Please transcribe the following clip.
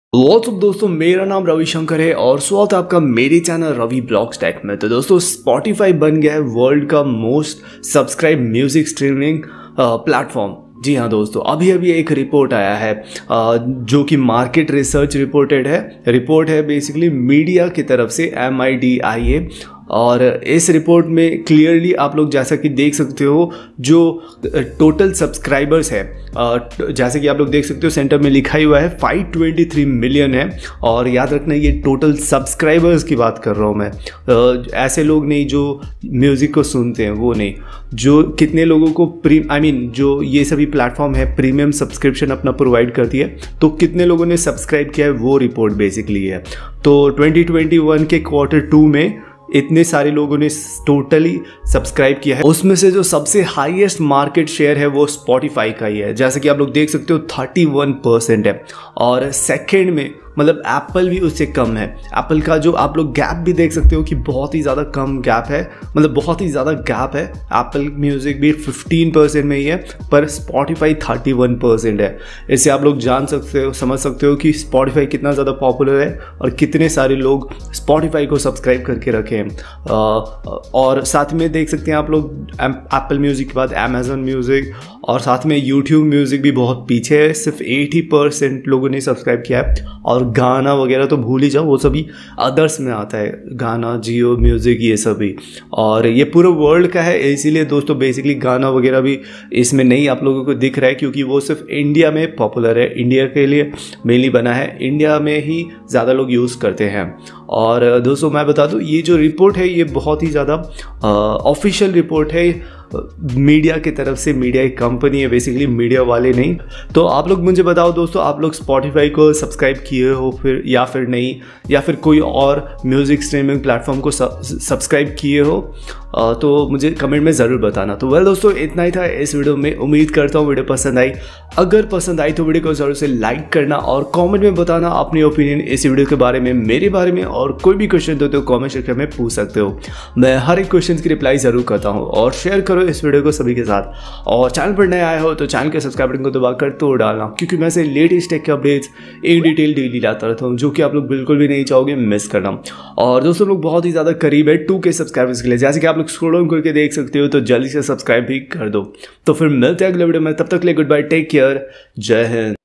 WhatsApp दोस्तों, मेरा नाम रविशंकर है और स्वागत है आपका मेरे चैनल रवि ब्लॉग्स टेक में। तो दोस्तों, स्पॉटिफाई बन गया है वर्ल्ड का most subscribe music streaming platform. जी हाँ दोस्तों, अभी अभी एक रिपोर्ट आया है जो कि मार्केट रिसर्च रिपोर्ट है बेसिकली मीडिया की तरफ से MIDIA। और इस रिपोर्ट में क्लियरली आप लोग जैसा कि देख सकते हो जो टोटल सब्सक्राइबर्स है, जैसे कि आप लोग देख सकते हो सेंटर में लिखा ही हुआ है 523 मिलियन है। और याद रखना ये टोटल सब्सक्राइबर्स की बात कर रहा हूँ मैं, ऐसे लोग नहीं जो म्यूज़िक को सुनते हैं, वो नहीं, जो कितने लोगों को जो ये सभी प्लेटफॉर्म है प्रीमियम सब्सक्रिप्शन अपना प्रोवाइड करती है, तो कितने लोगों ने सब्सक्राइब किया है वो रिपोर्ट बेसिकली है। तो 2021 के Q2 में इतने सारे लोगों ने टोटली सब्सक्राइब किया है। उसमें से जो सबसे हाईएस्ट मार्केट शेयर है वो स्पॉटिफाई का ही है, जैसे कि आप लोग देख सकते हो 31% है। और सेकंड में मतलब एप्पल भी उससे कम है। एप्पल का जो आप लोग गैप भी देख सकते हो कि बहुत ही ज़्यादा कम गैप है, मतलब बहुत ही ज़्यादा गैप है। एप्पल म्यूज़िक भी 15% में ही है, पर स्पॉटिफाई 31% है। इससे आप लोग समझ सकते हो कि स्पॉटिफाई कितना ज़्यादा पॉपुलर है और कितने सारे लोग स्पॉटिफाई को सब्सक्राइब करके रखे हैं। और साथ में देख सकते हैं आप लोग एप्पल म्यूज़िक के बाद अमेज़न म्यूज़िक और साथ में यूट्यूब म्यूज़िक भी बहुत पीछे है, सिर्फ 80% लोगों ने सब्सक्राइब किया है। और गाना वगैरह तो भूल ही जाओ, वो सभी अदर्स में आता है, गाना, जियो म्यूज़िक, ये सभी। और ये पूरे वर्ल्ड का है, इसीलिए दोस्तों बेसिकली गाना वगैरह भी इसमें नहीं आप लोगों को दिख रहा है, क्योंकि वो सिर्फ इंडिया में पॉपुलर है, इंडिया के लिए मेनली बना है, इंडिया में ही ज़्यादा लोग यूज़ करते हैं। और दोस्तों मैं बता दूँ, ये जो रिपोर्ट है ये बहुत ही ज़्यादा ऑफिशियल रिपोर्ट है मीडिया की तरफ से। मीडिया एक कंपनी है बेसिकली, मीडिया वाले नहीं। तो आप लोग मुझे बताओ दोस्तों, आप लोग स्पॉटिफाई को सब्सक्राइब किए हो फिर या फिर नहीं, या फिर कोई और म्यूज़िक स्ट्रीमिंग प्लेटफॉर्म को सब्सक्राइब किए हो, तो मुझे कमेंट में ज़रूर बताना। तो वेल दोस्तों, इतना ही था इस वीडियो में। उम्मीद करता हूँ वीडियो पसंद आई। अगर पसंद आई तो वीडियो को ज़रूर से लाइक करना और कमेंट में बताना अपनी ओपिनियन इस वीडियो के बारे में, मेरे बारे में। और कोई भी क्वेश्चन हो तो कमेंट सेक्शन में पूछ सकते हो, मैं हर एक क्वेश्चन की रिप्लाई ज़रूर करता हूँ। और शेयर करो इस वीडियो को सभी के साथ। और चैनल पर नए आए हो तो चैनल के सब्सक्राइब बटन को दबाकर तोड़ डालना, क्योंकि मैं से लेटेस्ट टेक के अपडेट्स एक डिटेल डेली लाता रहता हूँ, जो कि आप लोग बिल्कुल भी नहीं चाहोगे मिस करना। और दोस्तों लोग बहुत ही ज़्यादा करीब है 2K सब्सक्राइबर्स के लिए, जैसे कि आप लोग स्क्रॉल डाउन करके देख सकते हो, तो जल्दी से सब्सक्राइब भी कर दो। तो फिर मिलते हैं अगले वीडियो में, तब तक के लिए गुड बाय, टेक केयर, जय हिंद।